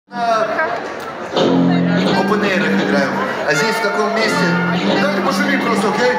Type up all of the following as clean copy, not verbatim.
Open-air играем. А здесь в таком месте. Давайте пошумим просто, окей?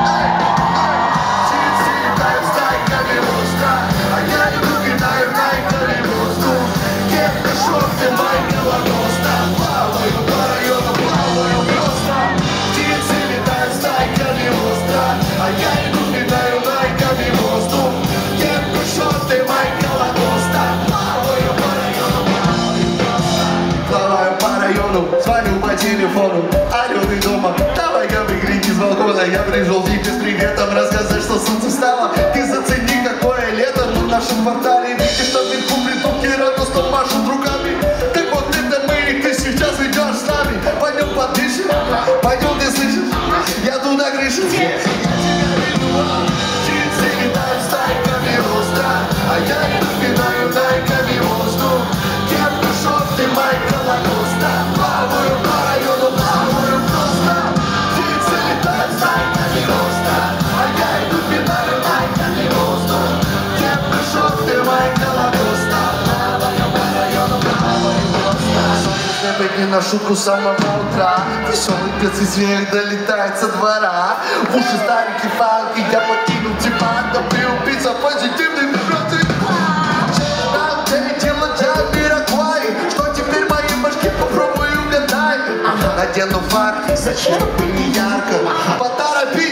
Звоню по телефону, алло, ты дома? Давай-ка выгляни с балкона. Я пришел тебе с приветом рассказать, что солнце встало. Ты зацени, какое лето в нашем квартале. Видишь, что вверху притулки радостно машут руками. Так вот это мы, и ты сейчас идешь с нами. Пойдем подышим, пойдем, ты слышишь? Я тут на крыше. Я тебя вижу, птицы летают стайками остро, а я иду пинаю тайками воздух. Кепка, ты Майкл Лакоста. Плаваю по району, плаваю просто. Птицы летают стайками роста, а я иду пинаю тайками воздух. Кепка, ты Майкл Лакоста. Плаваю по району, плаваю просто. Солнце слепит не на шутку с самого утра. Веселый пец и смех долетает со двора. В уши старенький фанк, и я покинул диван. Добрый убийца, позитивный вибраций. Надену фартик, зачем бы не ярко? Поторопись!